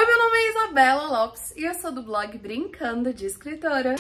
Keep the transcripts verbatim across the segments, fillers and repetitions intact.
Oi, meu nome é Isabela Lopes e eu sou do blog Brincando de Escritora.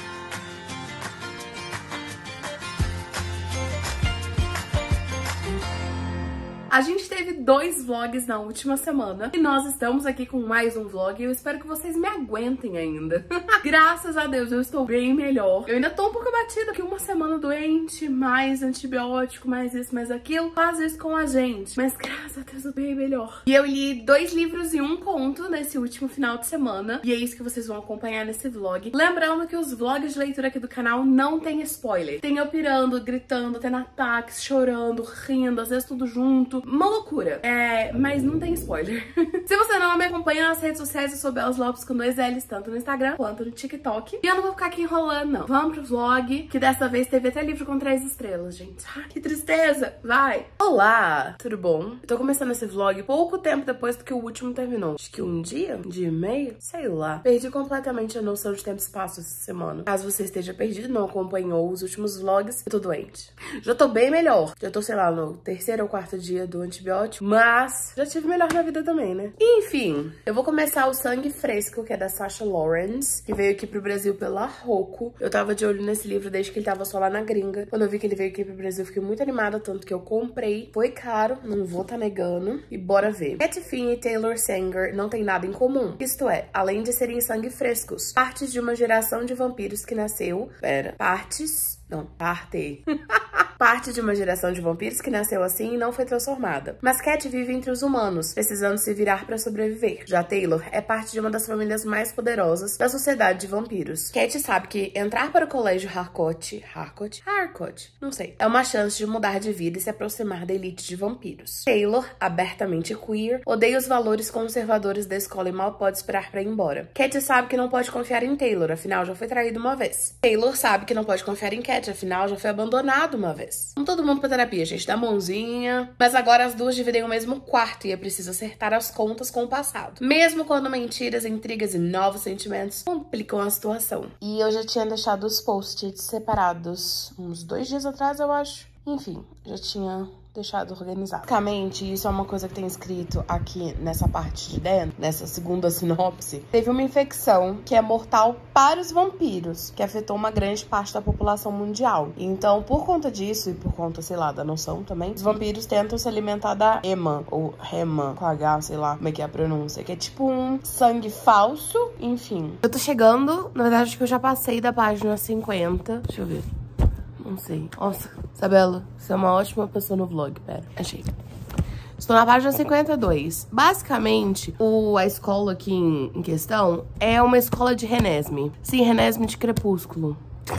A gente teve dois vlogs na última semana e nós estamos aqui com mais um vlog e eu espero que vocês me aguentem ainda. Graças a Deus eu estou bem melhor. Eu ainda tô um pouco abatida que uma semana doente, mais antibiótico, mais isso, mais aquilo, faz isso com a gente. Mas graças a Deus eu tô bem melhor. E eu li dois livros e um conto nesse último final de semana e é isso que vocês vão acompanhar nesse vlog. Lembrando que os vlogs de leitura aqui do canal não tem spoiler. Tem eu pirando, gritando, tendo ataques, chorando, rindo, às vezes tudo junto. Uma loucura. É, mas não tem spoiler. Se você não me acompanha nas redes sociais, eu sou Belas Lopes com dois L's, tanto no Instagram quanto no TikTok. E eu não vou ficar aqui enrolando, não. Vamos pro vlog, que dessa vez teve até livro com três estrelas, gente. Ai, que tristeza. Vai. Olá, tudo bom? Eu tô começando esse vlog pouco tempo depois do que o último terminou. Acho que um dia, um dia e meio, sei lá. Perdi completamente a noção de tempo e espaço essa semana. Caso você esteja perdido, não acompanhou os últimos vlogs, eu tô doente. Já tô bem melhor. Já tô, sei lá, no terceiro ou quarto dia do antibiótico, mas já tive melhor na vida também, né? Enfim, eu vou começar o Sangue Fresco, que é da Sasha Lawrence, que veio aqui pro Brasil pela Roku. Eu tava de olho nesse livro desde que ele tava só lá na gringa. Quando eu vi que ele veio aqui pro Brasil, eu fiquei muito animada, tanto que eu comprei. Foi caro, não vou tá negando. E bora ver. Cat Finn e Taylor Sanger não tem nada em comum. Isto é, além de serem sangue frescos, partes de uma geração de vampiros que nasceu... Pera, partes... Não, parte. Parte de uma geração de vampiros que nasceu assim e não foi transformada. Mas Cat vive entre os humanos, precisando se virar pra sobreviver. Já Taylor é parte de uma das famílias mais poderosas da sociedade de vampiros. Cat sabe que entrar para o colégio Harcourt... Harcourt? Harcourt? Não sei. É uma chance de mudar de vida e se aproximar da elite de vampiros. Taylor, abertamente queer, odeia os valores conservadores da escola e mal pode esperar pra ir embora. Cat sabe que não pode confiar em Taylor, afinal já foi traído uma vez. Taylor sabe que não pode confiar em Cat, afinal já foi abandonado uma vez. Vamos todo mundo pra terapia, gente, dá mãozinha. Mas agora as duas dividem o mesmo quarto e é preciso acertar as contas com o passado. Mesmo quando mentiras, intrigas e novos sentimentos complicam a situação. E eu já tinha deixado os post-its separados uns dois dias atrás, eu acho. Enfim, já tinha... deixado organizado. Basicamente, isso é uma coisa que tem escrito aqui nessa parte de dentro, nessa segunda sinopse. Teve uma infecção que é mortal para os vampiros, que afetou uma grande parte da população mundial. Então, por conta disso e por conta, sei lá, da noção também, os vampiros tentam se alimentar da Ema, ou Rema, com H, sei lá como é que é a pronúncia, que é tipo um sangue falso, enfim. Eu tô chegando, na verdade, acho que eu já passei da página cinquenta. Deixa eu ver. Não sei. Nossa, Isabela, você é uma ótima pessoa no vlog. Pera, achei. Estou na página cinquenta e dois. Basicamente, o, a escola aqui em, em questão é uma escola de Renesme. Sim, Renesme de Crepúsculo.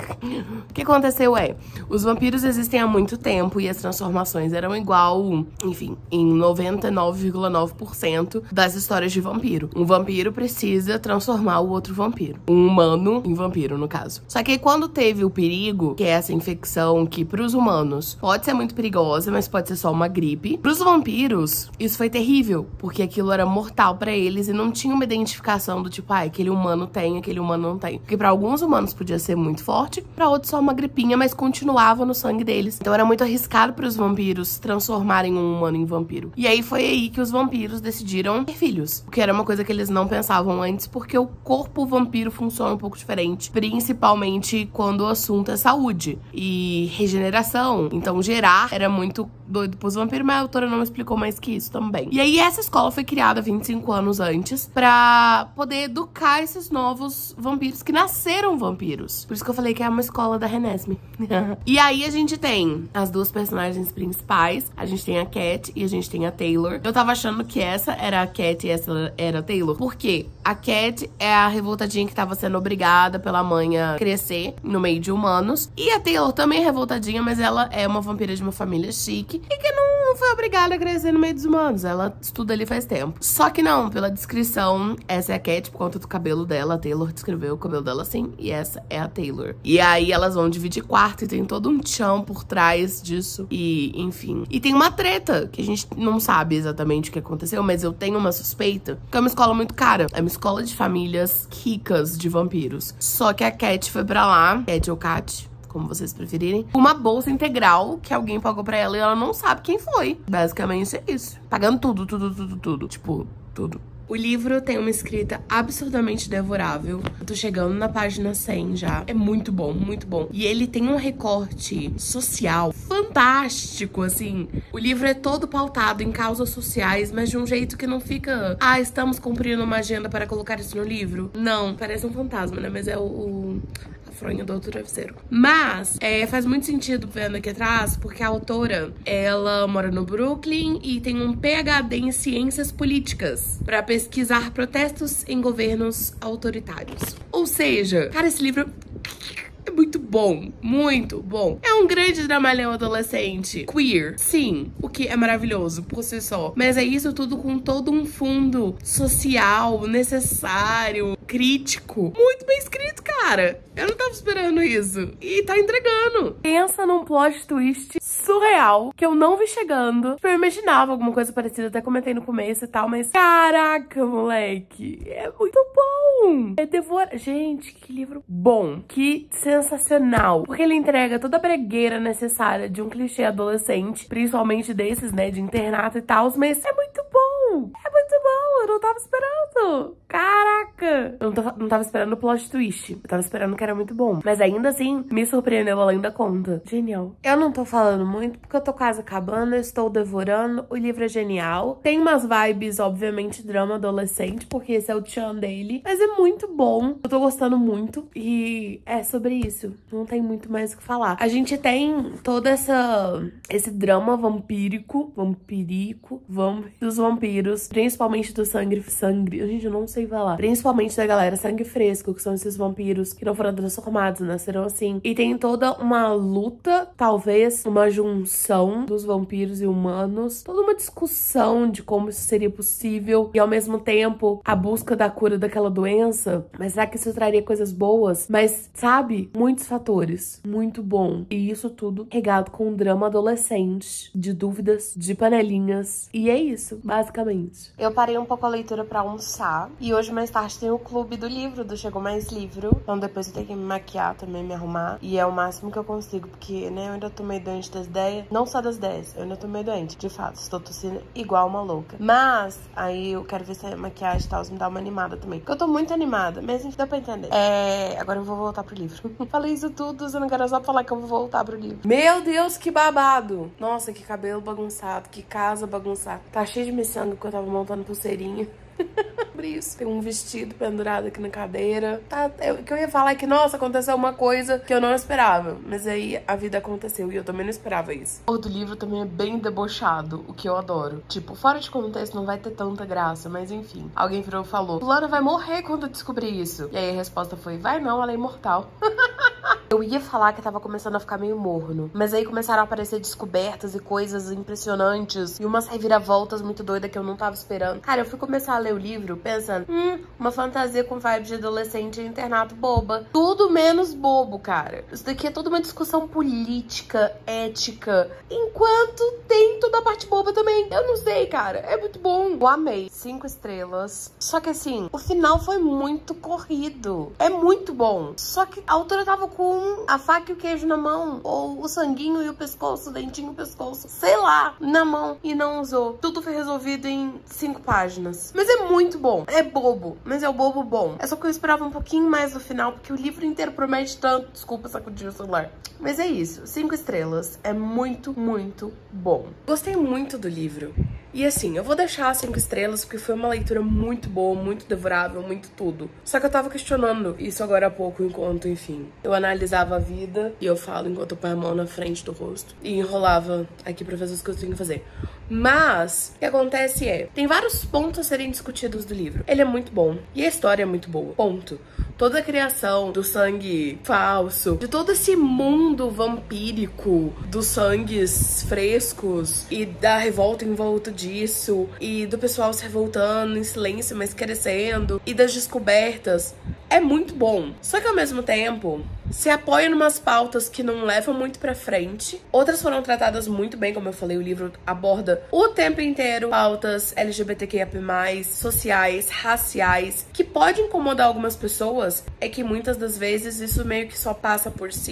O que aconteceu é, os vampiros existem há muito tempo e as transformações eram igual, enfim, em noventa e nove vírgula nove por cento das histórias de vampiro. Um vampiro precisa transformar o outro vampiro. Um humano em vampiro, no caso. Só que aí, quando teve o perigo, que é essa infecção que pros humanos pode ser muito perigosa, mas pode ser só uma gripe, pros vampiros, isso foi terrível, porque aquilo era mortal pra eles e não tinha uma identificação do tipo, ah, aquele humano tem, aquele humano não tem. Porque pra alguns humanos podia ser muito forte, pra outros só uma gripinha, mas continuava no sangue deles. Então era muito arriscado pros vampiros transformarem um humano em vampiro. E aí foi aí que os vampiros decidiram ter filhos, o que era uma coisa que eles não pensavam antes, porque o corpo vampiro funciona um pouco diferente, principalmente quando o assunto é saúde e regeneração. Então gerar era muito doido pros vampiros, mas a autora não me explicou mais que isso também. E aí essa escola foi criada vinte e cinco anos antes pra poder educar esses novos vampiros que nasceram vampiros. Por isso que eu falei que é uma escola da Renesme. E aí a gente tem as duas personagens principais. A gente tem a Cat e a gente tem a Taylor. Eu tava achando que essa era a Cat e essa era a Taylor. Por quê? A Cat é a revoltadinha que tava sendo obrigada pela mãe a crescer no meio de humanos. E a Taylor também é revoltadinha, mas ela é uma vampira de uma família chique e que não foi obrigada a crescer no meio dos humanos. Ela estuda ali faz tempo. Só que não, pela descrição, essa é a Cat por conta do cabelo dela. A Taylor descreveu o cabelo dela assim. E essa é a Taylor. E aí elas vão dividir quarto e tem todo um tchão por trás disso. E, enfim. E tem uma treta, que a gente não sabe exatamente o que aconteceu, mas eu tenho uma suspeita, que é uma escola muito cara. É uma escola de famílias ricas de vampiros. Só que a Cat foi pra lá, Cat ou Cat, como vocês preferirem, uma bolsa integral que alguém pagou pra ela e ela não sabe quem foi. Basicamente é isso. Pagando tudo, tudo, tudo, tudo. Tipo, tudo. O livro tem uma escrita absurdamente devorável. Eu tô chegando na página cem já. É muito bom, muito bom. E ele tem um recorte social fantástico, assim. O livro é todo pautado em causas sociais, mas de um jeito que não fica... Ah, estamos cumprindo uma agenda para colocar isso no livro. Não, parece um fantasma, né? Mas é o... o... fronha do outro travesseiro. Mas é, faz muito sentido vendo aqui atrás, porque a autora, ela mora no Brooklyn e tem um P H D em ciências políticas pra pesquisar protestos em governos autoritários. Ou seja, cara, esse livro é muito bom, muito bom. É um grande dramalhão adolescente, queer, sim, o que é maravilhoso por si só. Mas é isso tudo com todo um fundo social, necessário, crítico. Muito bem escrito, cara. Eu não tava esperando isso. E tá entregando. Pensa num plot twist surreal que eu não vi chegando. Eu imaginava alguma coisa parecida, até comentei no começo e tal, mas caraca, moleque, é muito bom. É devora... Gente, que livro bom. Que sensacional. Porque ele entrega toda a bregueira necessária de um clichê adolescente, principalmente desses, né, de internato e tal, mas é muito bom. É muito bom. Eu não tava esperando. Caraca. Eu não tava, não tava esperando o plot twist. Eu tava esperando que era muito bom. Mas ainda assim, me surpreendeu além da conta. Genial. Eu não tô falando muito porque eu tô quase acabando, eu estou devorando. O livro é genial. Tem umas vibes, obviamente, drama adolescente, porque esse é o tchan dele. Mas é muito bom. Eu tô gostando muito. E é sobre isso. Não tem muito mais o que falar. A gente tem todo essa, esse drama vampírico. Vampirico. Vamp, dos vampiros. Principalmente do sangue. Sangue. Gente, eu não sei falar. Principalmente da galera sangue fresco, que são esses vampiros que não foram transformados, nasceram assim. E tem toda uma luta, talvez uma junção dos vampiros e humanos. Toda uma discussão de como isso seria possível. E ao mesmo tempo, a busca da cura daquela doença. Mas será que isso traria coisas boas? Mas, sabe? Muitos fatores. Muito bom. E isso tudo regado com um drama adolescente. De dúvidas, de panelinhas. E é isso, basicamente. Eu parei um pouco a leitura pra almoçar. E hoje, mais tarde, tem o clube do livro, do Chegou Mais Livro. Então depois eu tenho que me maquiar também, me arrumar. E é o máximo que eu consigo, porque, né, eu ainda tô meio doente das ideias. Não só das ideias, eu ainda tô meio doente, de fato. Estou tossindo igual uma louca. Mas, aí eu quero ver se a maquiagem e tal me dá uma animada também. Porque eu tô muito animada, mas enfim, dá pra entender. É... Agora eu vou voltar pro livro. Falei isso tudo, eu não quero só falar que eu vou voltar pro livro. Meu Deus, que babado! Nossa, que cabelo bagunçado, que casa bagunçada. Tá cheio de miçanga porque eu tava montando pulseirinha. Sobre isso. Tem um vestido pendurado aqui na cadeira. Tá, eu, o que eu ia falar é que, nossa, aconteceu uma coisa que eu não esperava. Mas aí a vida aconteceu e eu também não esperava isso. O do livro também é bem debochado, o que eu adoro. Tipo, fora de contexto não vai ter tanta graça, mas enfim. Alguém virou e falou: Fulana vai morrer quando eu descobrir isso. E aí a resposta foi: vai não, ela é imortal. Eu ia falar que tava começando a ficar meio morno, mas aí começaram a aparecer descobertas e coisas impressionantes e umas reviravoltas muito doidas que eu não tava esperando. Cara, eu fui começar a ler o livro pensando, hum, uma fantasia com vibe de adolescente e internato boba. Tudo menos bobo, cara. Isso daqui é toda uma discussão política, ética, enquanto tem toda a parte boba também. Eu não sei, cara. É muito bom. Eu amei. Cinco estrelas. Só que assim, o final foi muito corrido. É muito bom. Só que a autora tava com a faca e o queijo na mão, ou o sanguinho e o pescoço, o dentinho e o pescoço, sei lá, na mão, e não usou. Tudo foi resolvido em cinco páginas. Mas é muito bom. É bobo, mas é o bobo bom. É só que eu esperava um pouquinho mais no final, porque o livro inteiro promete tanto. Desculpa sacudir o celular. Mas é isso, cinco estrelas. É muito, muito bom. Gostei muito do livro. E assim, eu vou deixar cinco estrelas porque foi uma leitura muito boa, muito devorável, muito tudo. Só que eu tava questionando isso agora há pouco, enquanto, enfim, eu analisava a vida, e eu falo enquanto eu ponho a mão na frente do rosto, e enrolava aqui pra fazer as coisas que eu tenho que fazer. Mas, o que acontece é, tem vários pontos a serem discutidos do livro. Ele é muito bom, e a história é muito boa, ponto. Toda a criação do sangue falso, de todo esse mundo vampírico, dos sangues frescos e da revolta em volta disso, e do pessoal se revoltando em silêncio, mas crescendo, e das descobertas, é muito bom. Só que ao mesmo tempo, se apoia em umas pautas que não levam muito pra frente. Outras foram tratadas muito bem, como eu falei, o livro aborda o tempo inteiro pautas L G B T Q I A P mais, sociais, raciais, que pode incomodar algumas pessoas, é que muitas das vezes isso meio que só passa por cima. Mas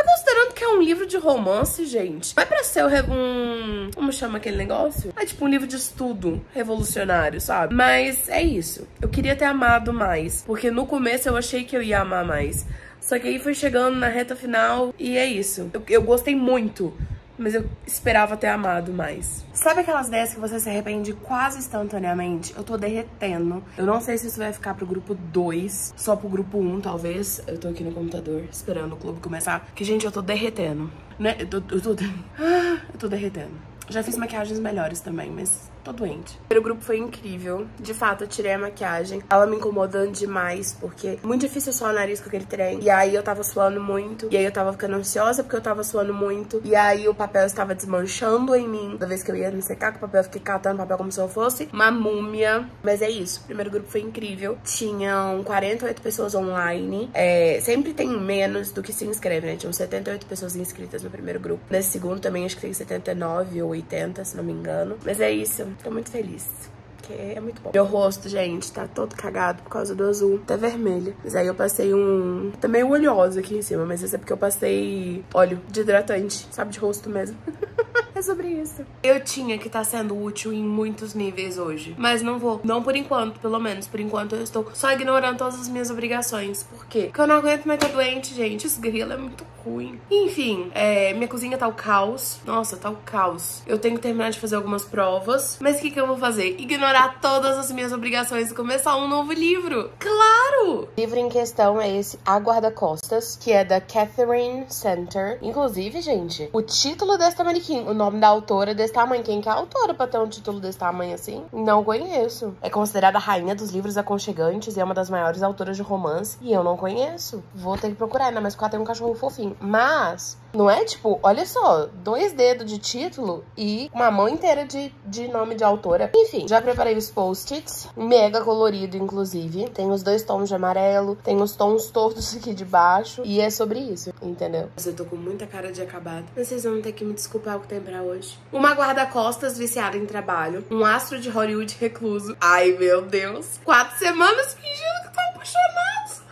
considerando que é um livro de romance, gente, não é pra ser um... Como chama aquele negócio? É tipo um livro de estudo revolucionário, sabe? Mas é isso. Eu queria ter amado mais, porque no começo eu achei que eu ia amar mais. Só que aí foi chegando na reta final e é isso. Eu, eu gostei muito, mas eu esperava ter amado mais. Sabe aquelas ideias que você se arrepende quase instantaneamente? Eu tô derretendo. Eu não sei se isso vai ficar pro grupo dois, só pro grupo um, talvez. Eu tô aqui no computador, esperando o clube começar. Que, gente, eu tô derretendo. Né? Eu tô... Eu tô, ah, eu tô derretendo. Já fiz maquiagens melhores também, mas tô doente. O primeiro grupo foi incrível. De fato, eu tirei a maquiagem. Ela me incomodando demais, porque é muito difícil suar o nariz com aquele trem. E aí eu tava suando muito. E aí eu tava ficando ansiosa porque eu tava suando muito. E aí o papel estava desmanchando em mim. Toda vez que eu ia me secar com o papel, eu fiquei catando o papel como se eu fosse uma múmia. Mas é isso. O primeiro grupo foi incrível. Tinham quarenta e oito pessoas online. É, sempre tem menos do que se inscreve, né? Tinham setenta e oito pessoas inscritas no primeiro grupo. Nesse segundo também acho que tem setenta e nove ou oitenta, se não me engano. Mas é isso. Tô muito feliz. Que é muito bom. Meu rosto, gente, tá todo cagado por causa do azul. Tá vermelho. Mas aí eu passei um... Tá meio oleoso aqui em cima, mas isso é porque eu passei óleo de hidratante. Sabe, de rosto mesmo. É sobre isso. Eu tinha que estar sendo útil em muitos níveis hoje. Mas não vou. Não por enquanto, pelo menos. Por enquanto eu estou só ignorando todas as minhas obrigações. Por quê? Porque eu não aguento mais estar doente, gente. Esse grilo é muito ruim. Enfim, é, minha cozinha tá o caos. Nossa, tá o caos. Eu tenho que terminar de fazer algumas provas. Mas o que que eu vou fazer? Ignorar todas as minhas obrigações e começar um novo livro. Claro! O livro em questão é esse A Guarda-Costas, que é da Catherine Center. Inclusive, gente, o título desta manequim, o nome da autora desse tamanho. Quem que é a autora pra ter um título desse tamanho assim? Não conheço. É considerada a rainha dos livros aconchegantes e é uma das maiores autoras de romance. E eu não conheço. Vou ter que procurar, ainda mais porque ela tem um cachorro fofinho. Mas... não é tipo, olha só, dois dedos de título e uma mão inteira de, de nome de autora. Enfim, já preparei os post-its, mega colorido, inclusive. Tem os dois tons de amarelo, tem os tons todos aqui de baixo. E é sobre isso, entendeu? Mas eu tô com muita cara de acabado. Mas vocês vão ter que me desculpar o que tem pra hoje. Uma guarda-costas viciada em trabalho. Um astro de Hollywood recluso. Ai, meu Deus. Quatro semanas fingindo que tá apaixonado.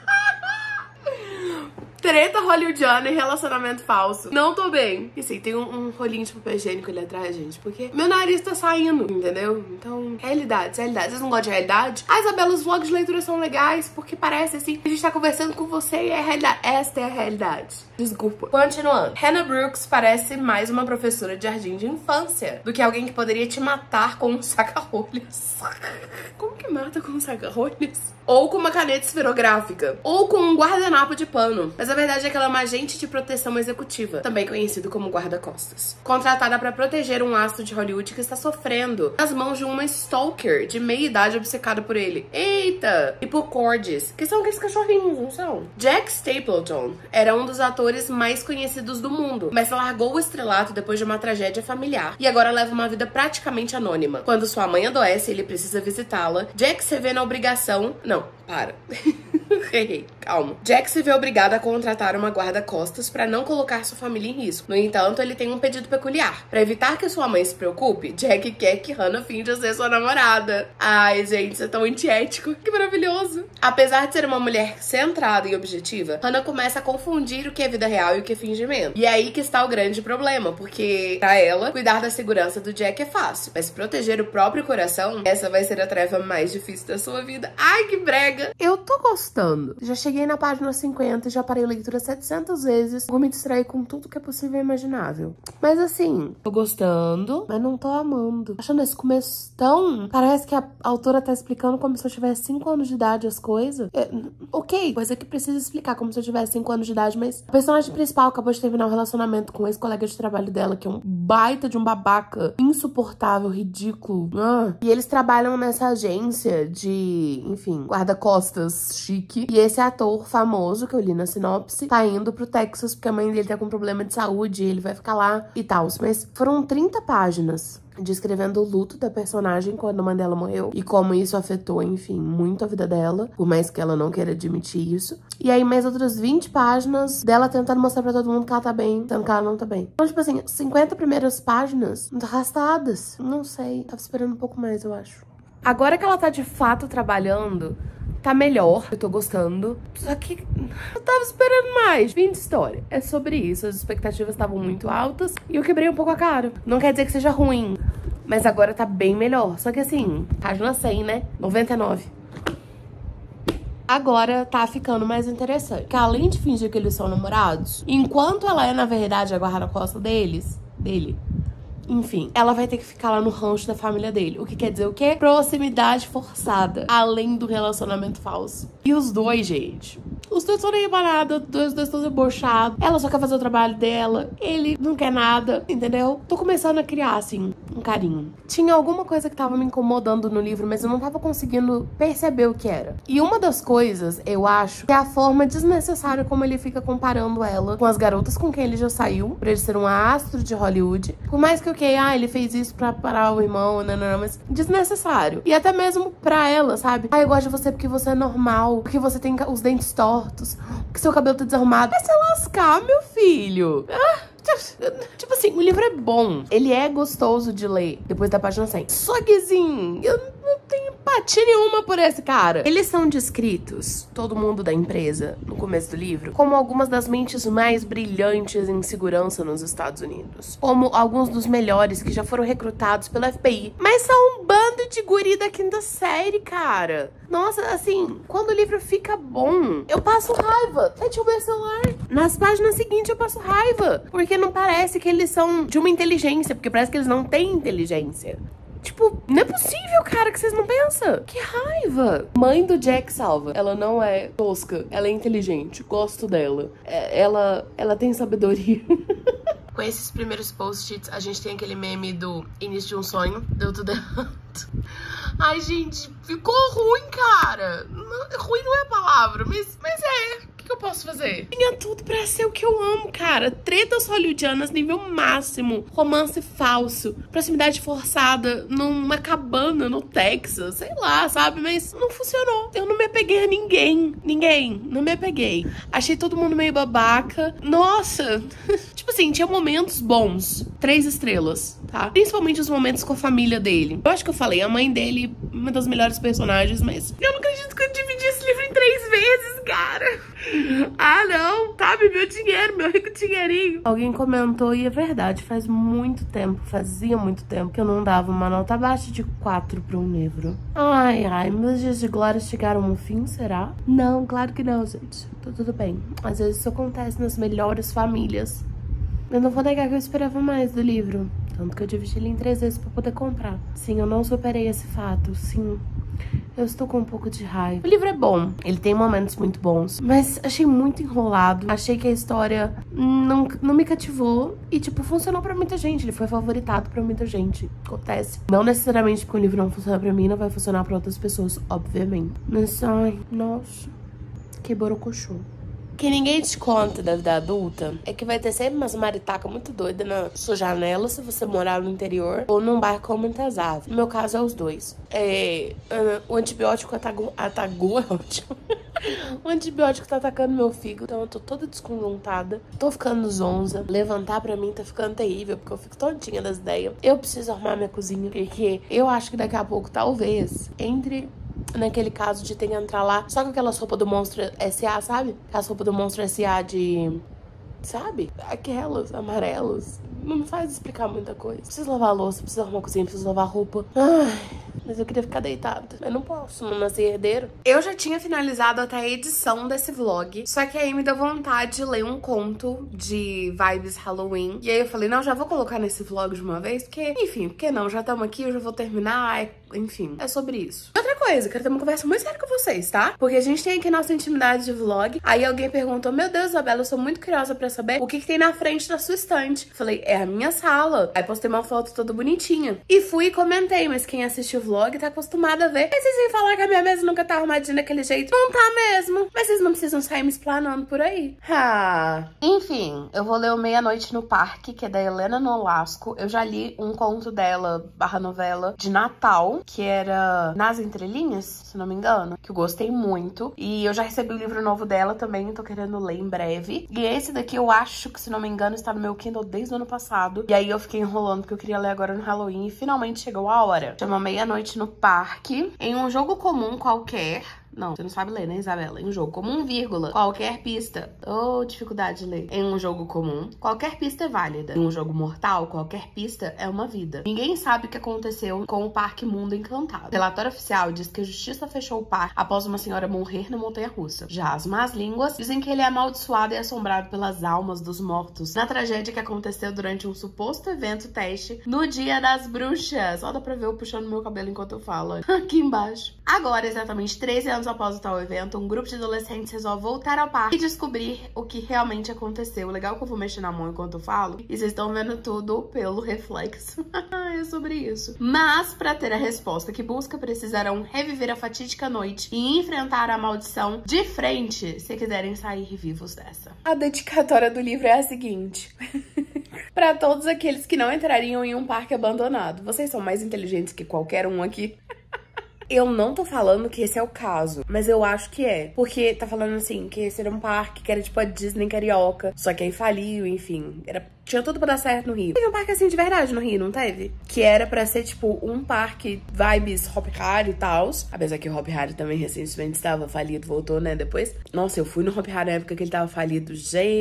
Treta hollywoodiana e relacionamento falso. Não tô bem. E assim, tem um, um rolinho de papel higiênico ali atrás, gente, porque meu nariz tá saindo, entendeu? Então, realidade, realidade. Vocês não gostam de realidade? Ah, Isabela, os vlogs de leitura são legais, porque parece assim, a gente tá conversando com você e é a realidade. Esta é a realidade. Desculpa. Continuando. Hannah Brooks parece mais uma professora de jardim de infância do que alguém que poderia te matar com um saca-rolhas. Como que mata com um saca-rolhas? Ou com uma caneta esferográfica. Ou com um guardanapo de pano. Mas a verdade é que ela é uma agente de proteção executiva, também conhecido como guarda-costas. Contratada para proteger um astro de Hollywood que está sofrendo nas mãos de uma stalker de meia idade obcecada por ele. Eita! E por Corgis, que são aqueles cachorrinhos, não são? Jack Stapleton era um dos atores mais conhecidos do mundo, mas largou o estrelato depois de uma tragédia familiar e agora leva uma vida praticamente anônima. Quando sua mãe adoece e ele precisa visitá-la, Jack se vê na obrigação... Não, para. Errei, calma. Jack se vê obrigado a contratar uma guarda-costas para não colocar sua família em risco. No entanto, ele tem um pedido peculiar. Para evitar que sua mãe se preocupe, Jack quer que Hannah finja ser sua namorada. Ai, gente, isso é tão antiético. Que maravilhoso. Apesar de ser uma mulher centrada e objetiva, Hannah começa a confundir o que é vida real e o que é fingimento. E é aí que está o grande problema, porque para ela, cuidar da segurança do Jack é fácil, mas proteger o próprio coração, essa vai ser a tarefa mais difícil da sua vida. Ai, que brega. Eu tô gostando. Já cheguei na página cinquenta e já parei a leitura setecentas vezes. Vou me distrair com tudo que é possível e imaginável. Mas assim, tô gostando, mas não tô amando. Achando esse começo tão... Parece que a autora tá explicando como se eu tivesse cinco anos de idade as coisas. É, ok, coisa que precisa explicar como se eu tivesse cinco anos de idade, mas a personagem principal acabou de terminar um relacionamento com um ex-colega de trabalho dela, que é um baita de um babaca insuportável, ridículo. Ah. E eles trabalham nessa agência de, enfim, guarda-costas chique. E esse ator famoso, que eu li na sinopse, tá indo pro Texas porque a mãe dele tá com problema de saúde e ele vai ficar lá e tal. Mas foram trinta páginas descrevendo o luto da personagem quando a mãe dela morreu e como isso afetou, enfim, muito a vida dela, por mais que ela não queira admitir isso. E aí mais outras vinte páginas dela tentando mostrar pra todo mundo que ela tá bem, sendo que ela não tá bem. Então, tipo assim, cinquenta primeiras páginas arrastadas. Não sei, tava esperando um pouco mais, eu acho. Agora que ela tá de fato trabalhando, tá melhor, eu tô gostando. Só que eu tava esperando mais. Fim de história. É sobre isso. As expectativas estavam muito altas e eu quebrei um pouco a cara. Não quer dizer que seja ruim, mas agora tá bem melhor. Só que assim, página cem, né? noventa e nove. Agora tá ficando mais interessante. Que além de fingir que eles são namorados, enquanto ela é, na verdade, a guarda-costa deles, dele, enfim, ela vai ter que ficar lá no rancho da família dele. O que quer dizer o quê? Proximidade forçada, além do relacionamento falso. E os dois, gente, os dois estão nem pra nada, os dois estão debochados. Ela só quer fazer o trabalho dela, ele não quer nada, entendeu? Tô começando a criar, assim, um carinho. Tinha alguma coisa que tava me incomodando no livro, mas eu não tava conseguindo perceber o que era. E uma das coisas, eu acho, é a forma desnecessária como ele fica comparando ela com as garotas com quem ele já saiu, por ele ser um astro de Hollywood. Por mais que, ok, ah, ele fez isso pra parar o irmão, não, não, não, mas desnecessário. E até mesmo pra ela, sabe? Ah, eu gosto de você porque você é normal, porque você tem os dentes tortos, porque seu cabelo tá desarrumado. Vai se lascar, meu filho. Ah, tipo assim, o livro é bom. Ele é gostoso de ler depois da página cem. Só que assim, eu não tenho empatia nenhuma por esse cara. Eles são descritos, todo mundo da empresa, no começo do livro, como algumas das mentes mais brilhantes em segurança nos Estados Unidos. Como alguns dos melhores que já foram recrutados pelo F B I. Mas são um bando de guri da quinta série, cara. Nossa, assim, quando o livro fica bom, eu passo raiva. Deixa eu ver o celular. Nas páginas seguintes eu passo raiva. Porque não parece que eles são de uma inteligência. Porque parece que eles não têm inteligência. Tipo, não é possível, cara, que vocês não pensam. Que raiva. Mãe do Jack salva. Ela não é tosca, ela é inteligente. Gosto dela. É, ela, ela tem sabedoria. Com esses primeiros post-its, a gente tem aquele meme do início de um sonho. Deu tudo errado. Ai, gente, ficou ruim, cara. Não, ruim não é a palavra, mas, mas é. O que, que eu posso fazer? Tinha tudo pra ser o que eu amo, cara. Tretas hollywoodianas nível máximo. Romance falso. Proximidade forçada numa cabana no Texas. Sei lá, sabe? Mas não funcionou. Eu não me apeguei a ninguém. Ninguém. Não me apeguei. Achei todo mundo meio babaca. Nossa. Tipo assim, tinha momentos bons. Três estrelas, tá? Principalmente os momentos com a família dele. Eu acho que eu falei, a mãe dele, uma das melhores personagens, mas eu não acredito que eu dividi esse livro em três vezes, cara. Ah, não, sabe, meu dinheiro, meu rico dinheirinho. Alguém comentou, e é verdade, faz muito tempo, fazia muito tempo que eu não dava uma nota abaixo de quatro pra um livro. Ai, ai, meus dias de glória chegaram ao fim, será? Não, claro que não, gente. Tá tudo bem. Às vezes isso acontece nas melhores famílias. Eu não vou negar que eu esperava mais do livro. Tanto que eu dividi ele em três vezes pra poder comprar. Sim, eu não superei esse fato, sim. Eu estou com um pouco de raiva. O livro é bom, ele tem momentos muito bons, mas achei muito enrolado. Achei que a história não, não me cativou e, tipo, funcionou pra muita gente. Ele foi favoritado pra muita gente. Acontece. Não necessariamente porque o livro não funciona pra mim, não vai funcionar pra outras pessoas, obviamente. Mas, ai, nossa, que borocochô. Que ninguém te conta da vida adulta é que vai ter sempre umas maritacas muito doidas na sua janela se você morar no interior ou num bairro com muitas árvores. No meu caso é os dois. É, uh, o antibiótico atagou, atagou é ótimo. O antibiótico tá atacando meu fígado, então eu tô toda desconjuntada. Tô ficando zonza. Levantar pra mim tá ficando terrível, porque eu fico tontinha das ideias. Eu preciso arrumar minha cozinha, porque eu acho que daqui a pouco, talvez, entre... naquele caso de ter que entrar lá só com aquela sopa do Monstro S A, sabe? A sopa do Monstro S A de... sabe? Aquelas amarelas. Não me faz explicar muita coisa. Preciso lavar a louça, preciso arrumar a cozinha, preciso lavar a roupa. Ai, mas eu queria ficar deitada. Mas não posso, não nasci herdeiro. Eu já tinha finalizado até a edição desse vlog. Só que aí me deu vontade de ler um conto de vibes Halloween. E aí eu falei, não, já vou colocar nesse vlog de uma vez. Porque, enfim, porque não? Já estamos aqui, eu já vou terminar. É, enfim, é sobre isso. Outra coisa, quero ter uma conversa muito séria com vocês, tá? Porque a gente tem aqui nossa intimidade de vlog. Aí alguém perguntou, meu Deus, Isabela, eu sou muito curiosa pra saber o que, que tem na frente da sua estante. Eu falei, é a minha sala. Aí postei uma foto toda bonitinha. E fui e comentei, mas quem assistiu o vlog tá acostumado a ver. Mas vocês vêm falar que a minha mesa nunca tá arrumadinha daquele jeito. Não tá mesmo. Mas vocês não precisam sair me explanando por aí. Ah. Enfim, eu vou ler o Meia-Noite no Parque, que é da Helena Nolasco. Eu já li um conto dela, barra novela, de Natal, que era Nas Entrelinhas, se não me engano, que eu gostei muito. E eu já recebi o livro novo dela também, tô querendo ler em breve. E esse daqui eu acho que, se não me engano, está no meu Kindle desde o ano passado. E aí eu fiquei enrolando porque eu queria ler agora no Halloween e finalmente chegou a hora. Chama Meia-Noite no Parque, em um jogo comum qualquer. Não, você não sabe ler, né, Isabela? Em um jogo comum, vírgula, qualquer pista. Oh, dificuldade de ler. Em um jogo comum, qualquer pista é válida. Em um jogo mortal, qualquer pista é uma vida. Ninguém sabe o que aconteceu com o Parque Mundo Encantado. O relatório oficial diz que a justiça fechou o parque após uma senhora morrer na montanha-russa. Já as más línguas dizem que ele é amaldiçoado e assombrado pelas almas dos mortos na tragédia que aconteceu durante um suposto evento teste no Dia das Bruxas. Ó, dá pra ver eu puxando meu cabelo enquanto eu falo. Aqui embaixo. Agora, exatamente treze anos após o tal evento, um grupo de adolescentes resolve voltar ao parque e descobrir o que realmente aconteceu. Legal que eu vou mexer na mão enquanto eu falo e vocês estão vendo tudo pelo reflexo. É sobre isso. Mas, pra ter a resposta que busca, precisarão reviver a fatídica noite e enfrentar a maldição de frente, se quiserem sair vivos dessa. A dedicatória do livro é a seguinte. Pra todos aqueles que não entrariam em um parque abandonado. Vocês são mais inteligentes que qualquer um aqui. Eu não tô falando que esse é o caso, mas eu acho que é. Porque tá falando assim, que esse era um parque que era tipo a Disney carioca, só que aí faliu, enfim. Era, tinha tudo pra dar certo no Rio. Teve um parque assim de verdade no Rio, não teve? Que era pra ser tipo um parque vibes Hop Hari e tal. Apesar que o Hop Hari também recentemente estava falido, voltou, né, depois. Nossa, eu fui no Hop Hari na época que ele tava falido.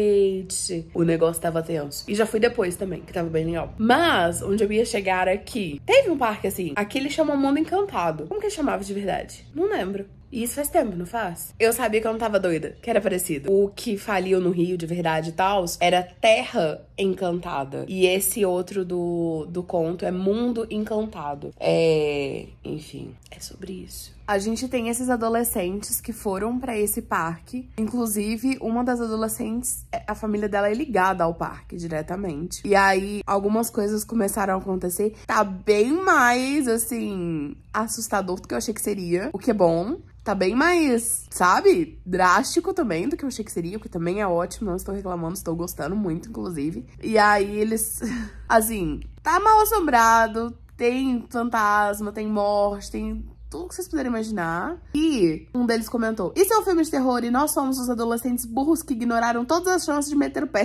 Gente, o negócio tava tenso. E já fui depois também, que tava bem legal. Mas, onde eu ia chegar aqui, teve um parque assim, aqui ele chama Mundo Encantado. Como que ele chamava de verdade? Não lembro. E isso faz tempo, não faz? Eu sabia que eu não tava doida, que era parecido. O que faliu no Rio de verdade e tal era Terra Encantada. E esse outro do, do conto é Mundo Encantado. É... Enfim, é sobre isso. A gente tem esses adolescentes que foram pra esse parque. Inclusive, uma das adolescentes, a família dela é ligada ao parque diretamente. E aí, algumas coisas começaram a acontecer. Tá bem mais, assim, assustador do que eu achei que seria. O que é bom. Tá bem mais, sabe, drástico também do que eu achei que seria, o que também é ótimo, não estou reclamando, estou gostando muito, inclusive. E aí eles, assim, tá mal assombrado, tem fantasma, tem morte, tem tudo que vocês puderem imaginar. E um deles comentou, isso é um filme de terror e nós somos os adolescentes burros que ignoraram todas as chances de meter o pé.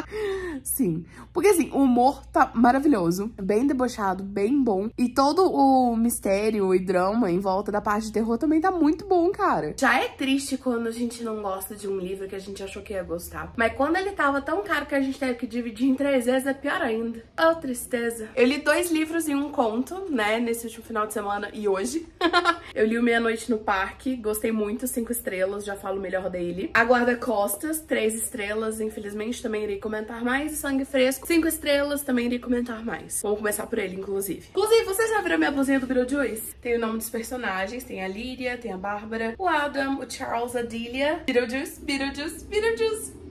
Sim, porque assim, o humor tá maravilhoso, bem debochado, bem bom. E todo o mistério e drama em volta da parte de terror também tá muito bom, cara. Já é triste quando a gente não gosta de um livro que a gente achou que ia gostar. Mas quando ele tava tão caro que a gente teve que dividir em três vezes, é pior ainda. Oh, tristeza. Eu li dois livros e um conto, né, nesse último final de semana e hoje. Eu li o Meia-Noite no Parque, gostei muito, cinco estrelas, já falo melhor dele. A Guarda-Costas, três estrelas, infelizmente também irei comentar mais. Sangue Fresco, cinco estrelas, também irei comentar mais. Vamos começar por ele, inclusive. Inclusive, vocês já viram minha blusinha do Beetlejuice? Tem o nome dos personagens, tem a Lyria, tem a Bárbara, o Adam, o Charles, a Delia. Beetlejuice, Beetlejuice, Beetlejuice.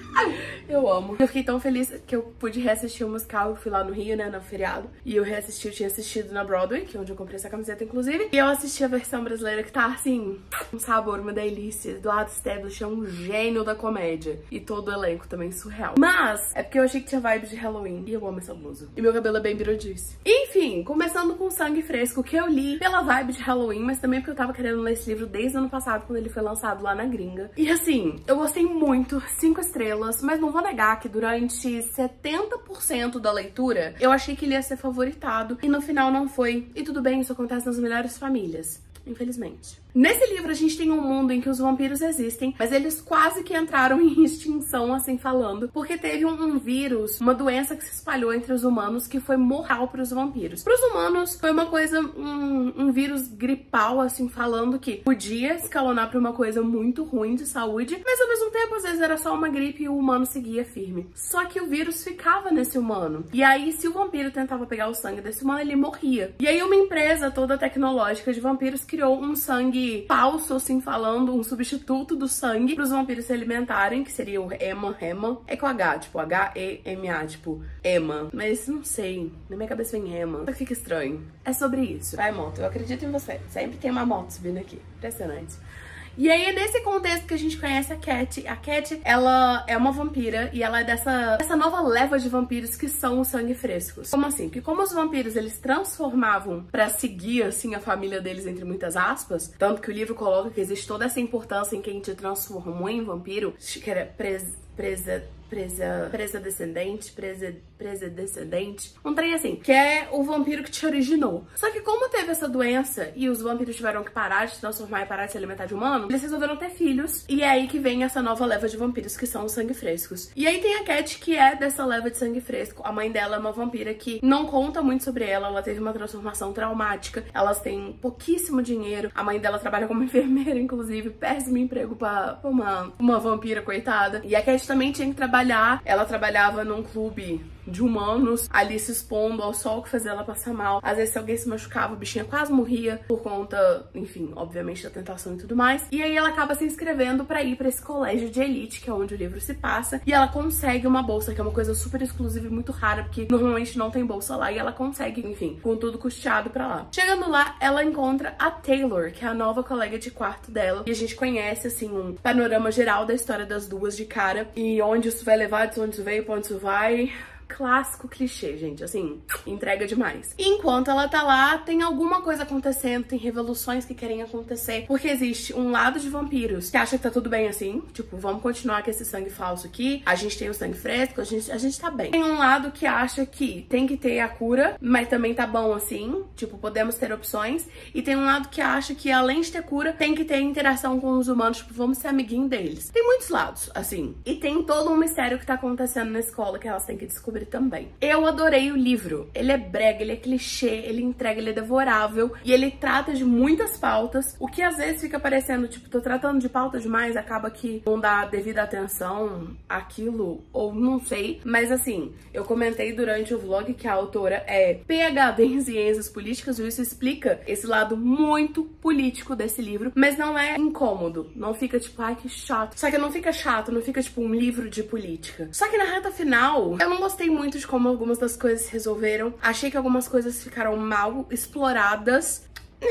Eu amo. Eu fiquei tão feliz que eu pude reassistir o musical. Eu fui lá no Rio, né, no feriado. E eu reassisti, eu tinha assistido na Broadway, que é onde eu comprei essa camiseta, inclusive. E eu assisti a versão brasileira, que tá, assim, um sabor, uma delícia. Eduardo Stablish é um gênio da comédia. E todo o elenco também surreal. Mas, é porque eu achei que tinha vibe de Halloween. E eu amo essa blusa. E meu cabelo é bem Beetlejuice. Enfim, começando com Sangue Fresco, que eu li pela vibe de Halloween, mas também porque eu tava querendo ler esse livro desde o ano passado, quando ele foi lançado lá na gringa. E assim, eu gostei muito, cinco estrelas. Mas não vou negar que durante setenta por cento da leitura eu achei que ele ia ser favoritado e no final não foi. E tudo bem, isso acontece nas melhores famílias, infelizmente. Nesse livro a gente tem um mundo em que os vampiros existem, mas eles quase que entraram em extinção, assim falando, porque teve um, um vírus, uma doença que se espalhou entre os humanos que foi mortal para os vampiros. Para os humanos foi uma coisa, um, um vírus gripal, assim falando, que podia escalonar para uma coisa muito ruim de saúde, mas ao mesmo tempo às vezes era só uma gripe e o humano seguia firme. Só que o vírus ficava nesse humano. E aí se o vampiro tentava pegar o sangue desse humano, ele morria. E aí uma empresa toda tecnológica de vampiros criou um sangue falso, assim falando, um substituto do sangue para os vampiros se alimentarem, que seria o Ema, Ema, é com H, tipo H E M A, tipo Ema, mas não sei, na minha cabeça vem Ema, só que fica estranho. É sobre isso. Vai, moto, eu acredito em você, sempre tem uma moto subindo aqui, impressionante. E aí é nesse contexto que a gente conhece a Cat. A Cat, ela é uma vampira e ela é dessa, dessa nova leva de vampiros que são os sangue frescos. Como assim? Que como os vampiros, eles transformavam pra seguir, assim, a família deles, entre muitas aspas, tanto que o livro coloca que existe toda essa importância em quem te transformou em vampiro, que era pres, presa... presa, presa descendente, presa, presa descendente, um trem assim, que é o vampiro que te originou. Só que como teve essa doença e os vampiros tiveram que parar de se transformar e parar de se alimentar de humano, eles resolveram ter filhos, e é aí que vem essa nova leva de vampiros que são os sangue frescos. E aí tem a Cat, que é dessa leva de sangue fresco. A mãe dela é uma vampira que não conta muito sobre ela, ela teve uma transformação traumática, elas têm pouquíssimo dinheiro, a mãe dela trabalha como enfermeira, inclusive, péssimo emprego pra, pra uma, uma vampira, coitada. E a Cat também tinha que trabalhar, ela trabalhava num clube de humanos, ali se expondo ao sol que fazia ela passar mal. Às vezes, se alguém se machucava, o bichinho quase morria por conta, enfim, obviamente, da tentação e tudo mais. E aí ela acaba se inscrevendo pra ir pra esse colégio de elite, que é onde o livro se passa, e ela consegue uma bolsa, que é uma coisa super exclusiva e muito rara, porque normalmente não tem bolsa lá, e ela consegue, enfim, com tudo custeado pra lá. Chegando lá, ela encontra a Taylor, que é a nova colega de quarto dela, e a gente conhece, assim, um panorama geral da história das duas de cara, e onde isso vai levar, de onde isso veio, pra onde isso vai... Clássico clichê, gente, assim, entrega demais. E enquanto ela tá lá, tem alguma coisa acontecendo, tem revoluções que querem acontecer, porque existe um lado de vampiros que acha que tá tudo bem assim, tipo, vamos continuar com esse sangue falso aqui, a gente tem o sangue fresco, a gente, a gente tá bem. Tem um lado que acha que tem que ter a cura, mas também tá bom assim, tipo, podemos ter opções, e tem um lado que acha que além de ter cura, tem que ter interação com os humanos, tipo, vamos ser amiguinho deles. Tem muitos lados, assim, e tem todo um mistério que tá acontecendo na escola que elas têm que descobrir também. Eu adorei o livro. Ele é brega, ele é clichê, ele entrega, ele é devorável e ele trata de muitas pautas, o que às vezes fica parecendo, tipo, tô tratando de pauta demais, acaba que não dá devida atenção àquilo, ou não sei. Mas assim, eu comentei durante o vlog que a autora é P H D em ciências políticas e isso explica esse lado muito político desse livro, mas não é incômodo, não fica tipo, ai que chato. Só que não fica chato, não fica tipo um livro de política. Só que na reta final, eu não gostei muito de como algumas das coisas se resolveram. Achei que algumas coisas ficaram mal exploradas.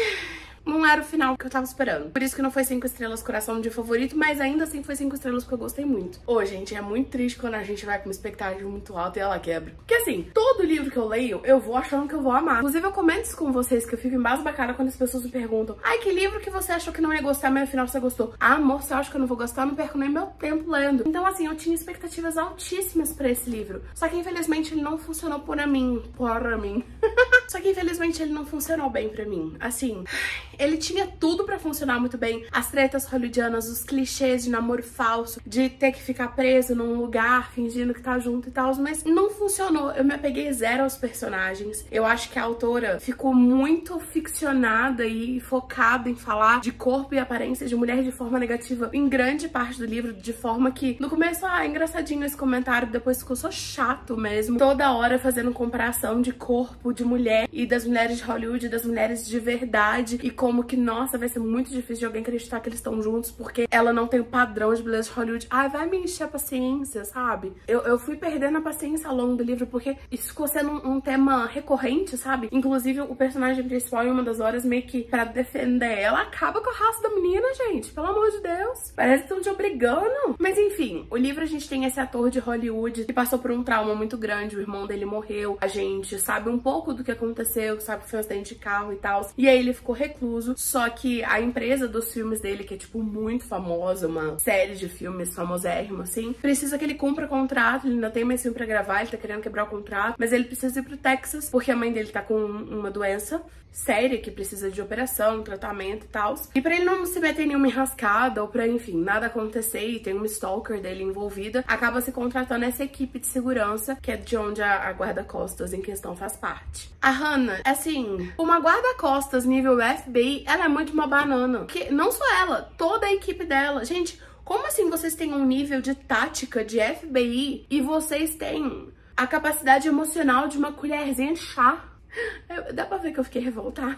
Não era o final que eu tava esperando. Por isso que não foi cinco estrelas coração de favorito, mas ainda assim foi cinco estrelas porque eu gostei muito. Ô, gente, é muito triste quando a gente vai com uma expectativa muito alta e ela quebra. Porque assim, todo livro que eu leio, eu vou achando que eu vou amar. Inclusive, eu comento isso com vocês, que eu fico embasbacada quando as pessoas me perguntam: ai, que livro que você achou que não ia gostar, mas afinal você gostou? Ah, amor, se eu acho que eu não vou gostar, eu não perco nem meu tempo lendo. Então assim, eu tinha expectativas altíssimas pra esse livro. Só que infelizmente ele não funcionou por mim. Por mim. Só que infelizmente ele não funcionou bem pra mim. Assim, ele tinha tudo pra funcionar muito bem. As tretas hollywoodianas, os clichês de namoro falso, de ter que ficar preso num lugar fingindo que tá junto e tal, mas não funcionou. Eu me apeguei zero aos personagens. Eu acho que a autora ficou muito ficcionada e focada em falar de corpo e aparência de mulher de forma negativa em grande parte do livro, de forma que no começo, ah, é engraçadinho esse comentário, depois ficou só chato mesmo. Toda hora fazendo comparação de corpo de mulher e das mulheres de Hollywood, das mulheres de verdade, e como que, nossa, vai ser muito difícil de alguém acreditar que eles estão juntos porque ela não tem o padrão de beleza de Hollywood. Ai, vai me encher a paciência, sabe? Eu, eu fui perdendo a paciência ao longo do livro porque isso ficou sendo um, um tema recorrente, sabe? Inclusive, o personagem principal, em uma das horas, meio que pra defender ela, acaba com a raça da menina, gente. Pelo amor de Deus. Parece que estão te obrigando. Mas enfim, o livro a gente tem esse ator de Hollywood que passou por um trauma muito grande, o irmão dele morreu. A gente sabe um pouco do que aconteceu, sabe que foi um acidente de carro e tal. E aí ele ficou recluso. Só que a empresa dos filmes dele, que é tipo muito famosa, uma série de filmes famosérrima, assim, precisa que ele cumpra contrato. Ele ainda tem mais filme pra gravar, ele tá querendo quebrar o contrato, mas ele precisa ir pro Texas porque a mãe dele tá com uma doença séria que precisa de operação, tratamento e tal. E pra ele não se meter em nenhuma enrascada ou pra, enfim, nada acontecer e tem uma stalker dele envolvida, acaba se contratando essa equipe de segurança, que é de onde a, a guarda-costas em questão faz parte. A Hannah, assim, uma guarda-costas nível F B I, ela é muito uma banana. Porque não só ela, toda a equipe dela. Gente, como assim vocês têm um nível de tática de F B I e vocês têm a capacidade emocional de uma colherzinha de chá? Eu, dá pra ver que eu fiquei revoltada.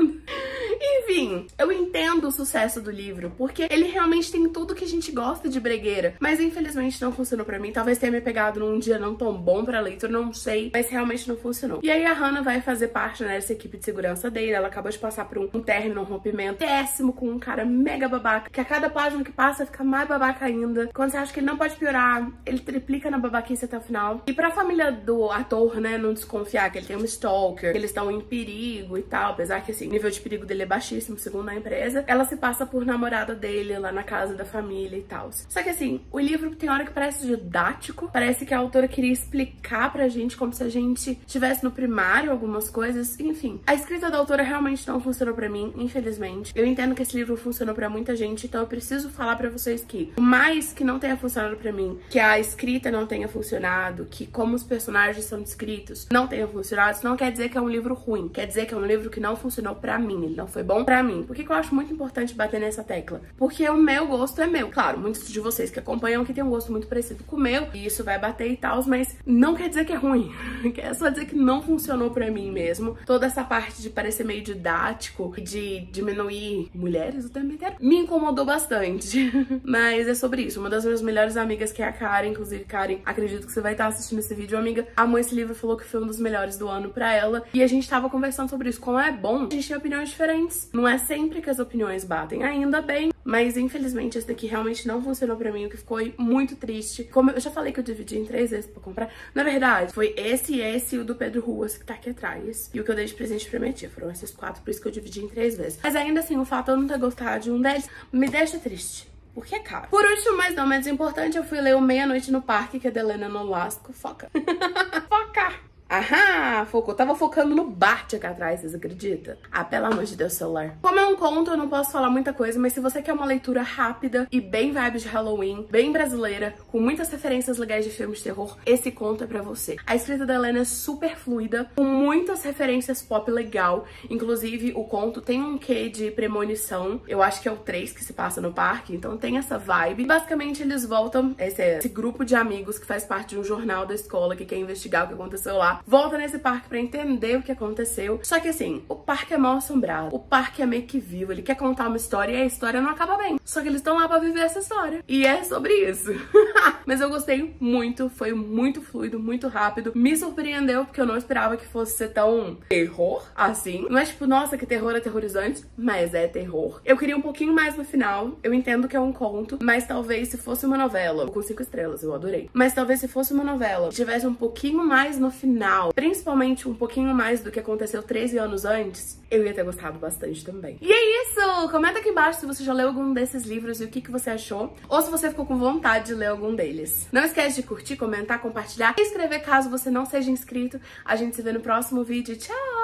Enfim, eu entendo o sucesso do livro, porque ele realmente tem tudo que a gente gosta de bregueira, mas infelizmente não funcionou pra mim. Talvez tenha me pegado num dia não tão bom pra leitura, não sei, mas realmente não funcionou. E aí a Hannah vai fazer parte, né, dessa equipe de segurança dele. Ela acabou de passar por um, um término, um rompimento péssimo com um cara mega babaca, que a cada página que passa fica mais babaca ainda. Quando você acha que ele não pode piorar, ele triplica na babaquice até o final. E pra família do ator, né, não desconfiar que ele tem um stalker, que eles estão em perigo e tal, apesar que assim, o nível de perigo dele é baixíssimo, altíssimo, segundo a empresa. Ela se passa por namorada dele lá na casa da família e tal. Só que assim, o livro tem hora que parece didático, parece que a autora queria explicar pra gente como se a gente tivesse no primário algumas coisas, enfim. A escrita da autora realmente não funcionou pra mim, infelizmente. Eu entendo que esse livro funcionou pra muita gente, então eu preciso falar pra vocês que, por mais que não tenha funcionado pra mim, que a escrita não tenha funcionado, que como os personagens são descritos não tenha funcionado, isso não quer dizer que é um livro ruim, quer dizer que é um livro que não funcionou pra mim, ele não foi bom pra mim. Por que que eu acho muito importante bater nessa tecla? Porque o meu gosto é meu. Claro, muitos de vocês que acompanham aqui tem um gosto muito parecido com o meu, e isso vai bater e tal, mas não quer dizer que é ruim. É só dizer que não funcionou pra mim mesmo. Toda essa parte de parecer meio didático e de diminuir mulheres o tempo inteiro me incomodou bastante. Mas é sobre isso. Uma das minhas melhores amigas, que é a Karen, inclusive, Karen, acredito que você vai estar assistindo esse vídeo, amiga, amou esse livro, falou que foi um dos melhores do ano pra ela, e a gente tava conversando sobre isso. Como é bom, a gente tem opiniões diferentes. Não é sempre que as opiniões batem, ainda bem. Mas, infelizmente, esse daqui realmente não funcionou pra mim, o que ficou muito triste. Como eu já falei que eu dividi em três vezes pra comprar, na verdade, foi esse, esse e o do Pedro Ruas, que tá aqui atrás. E o que eu dei de presente pra minha tia. Foram esses quatro, por isso que eu dividi em três vezes. Mas ainda assim, o fato de eu não ter gostado de um deles me deixa triste. Porque é caro. Por último, mas não menos importante, eu fui ler o Meia-Noite no Parque, que é da Helena Nolasco. Foca. Foca! Aham, focou. Tava focando no Bart aqui atrás, vocês acreditam? Ah, pelo amor de Deus, celular. Como é um conto, eu não posso falar muita coisa, mas se você quer uma leitura rápida e bem vibes de Halloween, bem brasileira, com muitas referências legais de filmes de terror, esse conto é pra você. A escrita da Helena é super fluida, com muitas referências pop legal. Inclusive, o conto tem um quê de premonição. Eu acho que é o três que se passa no parque, então tem essa vibe. Basicamente, eles voltam, esse, esse grupo de amigos que faz parte de um jornal da escola que quer investigar o que aconteceu lá, volta nesse parque pra entender o que aconteceu. Só que assim, o parque é mal assombrado, o parque é meio que vivo, ele quer contar uma história e a história não acaba bem. Só que eles estão lá pra viver essa história. E é sobre isso. Mas eu gostei muito, foi muito fluido, muito rápido. Me surpreendeu, porque eu não esperava que fosse ser tão terror assim. Não é tipo, nossa, que terror aterrorizante, mas é terror. Eu queria um pouquinho mais no final. Eu entendo que é um conto, mas talvez se fosse uma novela, com cinco estrelas, eu adorei. Mas talvez se fosse uma novela, tivesse um pouquinho mais no final, principalmente um pouquinho mais do que aconteceu treze anos antes, eu ia ter gostado bastante também. E é isso! Comenta aqui embaixo se você já leu algum desses livros e o que, que você achou, ou se você ficou com vontade de ler algum deles. Não esquece de curtir, comentar, compartilhar e inscrever caso você não seja inscrito. A gente se vê no próximo vídeo. Tchau!